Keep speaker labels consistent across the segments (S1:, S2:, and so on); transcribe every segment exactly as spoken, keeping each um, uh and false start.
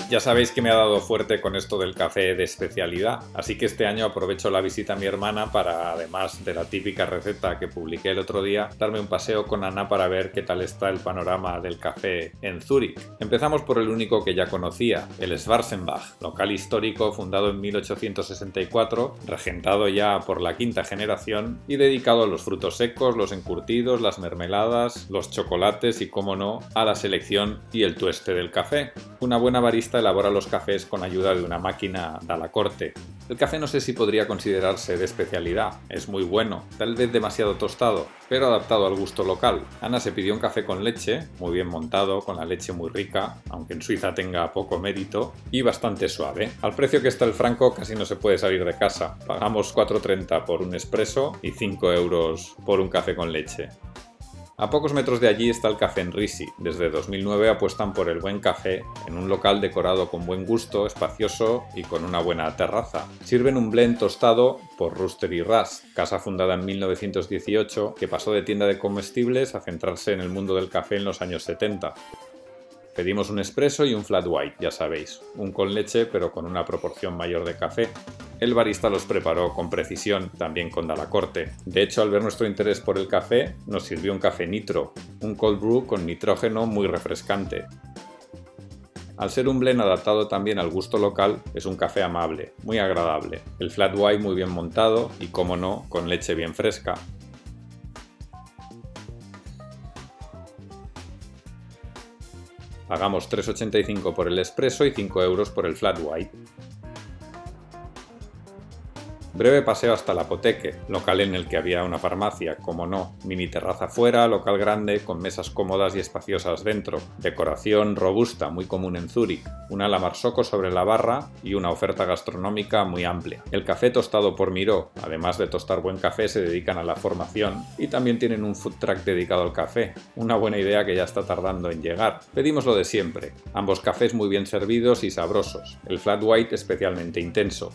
S1: Ya sabéis que me ha dado fuerte con esto del café de especialidad, así que este año aprovecho la visita a mi hermana para, además de la típica receta que publiqué el otro día, darme un paseo con Ana para ver qué tal está el panorama del café en Zúrich. Empezamos por el único que ya conocía, el Schwarzenbach, local histórico fundado en mil ochocientos sesenta y cuatro, regentado ya por la quinta generación y dedicado a los frutos secos, los encurtidos, las mermeladas, los chocolates y, como no, a la selección y el tueste del café. Una buena barista elabora los cafés con ayuda de una máquina Dalla Corte. El café no sé si podría considerarse de especialidad, es muy bueno, tal vez demasiado tostado, pero adaptado al gusto local. Ana se pidió un café con leche, muy bien montado, con la leche muy rica, aunque en Suiza tenga poco mérito, y bastante suave. Al precio que está el franco casi no se puede salir de casa. Pagamos cuatro treinta por un espresso y cinco euros por un café con leche. A pocos metros de allí está el Café Enrisi. Desde dos mil nueve apuestan por el buen café en un local decorado con buen gusto, espacioso y con una buena terraza. Sirven un blend tostado por Röster y Rast, casa fundada en mil novecientos dieciocho que pasó de tienda de comestibles a centrarse en el mundo del café en los años setenta. Pedimos un espresso y un flat white, ya sabéis, un con leche pero con una proporción mayor de café. El barista los preparó con precisión, también con Dalla Corte. De hecho, al ver nuestro interés por el café, nos sirvió un café nitro, un cold brew con nitrógeno muy refrescante. Al ser un blend adaptado también al gusto local, es un café amable, muy agradable. El flat white muy bien montado y, como no, con leche bien fresca. Pagamos tres ochenta y cinco por el espresso y cinco euros por el flat white. Breve paseo hasta la Apotheke, local en el que había una farmacia, como no, mini terraza fuera, local grande, con mesas cómodas y espaciosas dentro, decoración robusta, muy común en Zúrich, una La Marzocco sobre la barra y una oferta gastronómica muy amplia. El café tostado por Miró, además de tostar buen café, se dedican a la formación y también tienen un food truck dedicado al café, una buena idea que ya está tardando en llegar. Pedimos lo de siempre, ambos cafés muy bien servidos y sabrosos, el flat white especialmente intenso.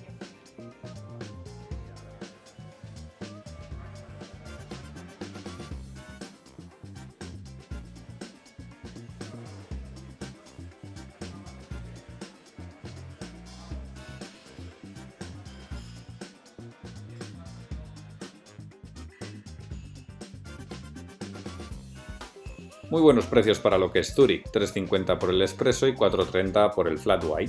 S1: Muy buenos precios para lo que es Zúrich, tres cincuenta por el espresso y cuatro treinta por el flat white.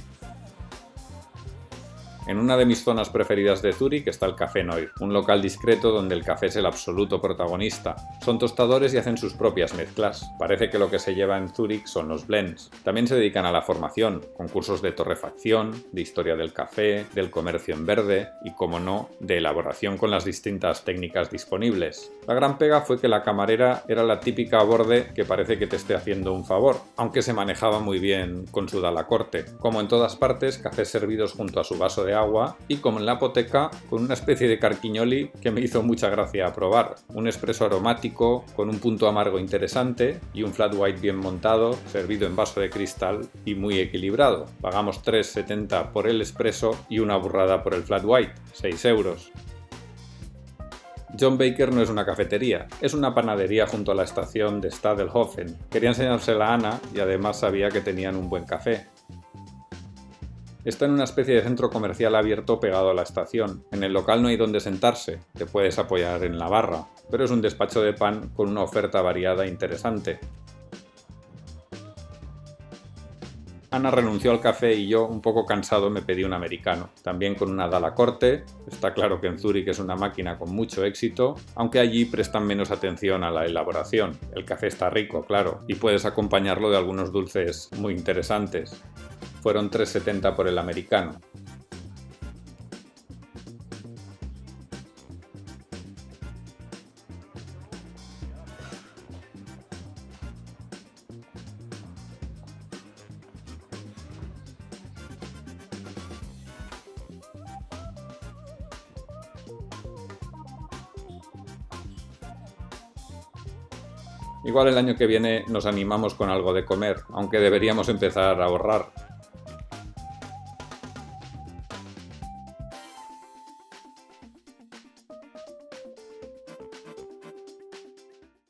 S1: En una de mis zonas preferidas de Zúrich está el Café Noir, un local discreto donde el café es el absoluto protagonista. Son tostadores y hacen sus propias mezclas. Parece que lo que se lleva en Zúrich son los blends. También se dedican a la formación, con cursos de torrefacción, de historia del café, del comercio en verde y, como no, de elaboración con las distintas técnicas disponibles. La gran pega fue que la camarera era la típica borde que parece que te esté haciendo un favor, aunque se manejaba muy bien con su Dalla Corte. Como en todas partes, cafés servidos junto a su vaso de agua y, como en la Apotheke, con una especie de carquignoli que me hizo mucha gracia probar. Un espresso aromático con un punto amargo interesante y un flat white bien montado, servido en vaso de cristal y muy equilibrado. Pagamos tres setenta por el espresso y una burrada por el flat white, seis euros. John Baker no es una cafetería, es una panadería junto a la estación de Stadelhofen. Quería enseñársela a Ana y además sabía que tenían un buen café. Está en una especie de centro comercial abierto pegado a la estación. En el local no hay donde sentarse, te puedes apoyar en la barra, pero es un despacho de pan con una oferta variada e interesante. Ana renunció al café y yo, un poco cansado, me pedí un americano, también con una Dalla Corte. Está claro que en Zúrich es una máquina con mucho éxito, aunque allí prestan menos atención a la elaboración. El café está rico, claro, y puedes acompañarlo de algunos dulces muy interesantes. Fueron tres setenta por el americano. Igual el año que viene nos animamos con algo de comer, aunque deberíamos empezar a ahorrar.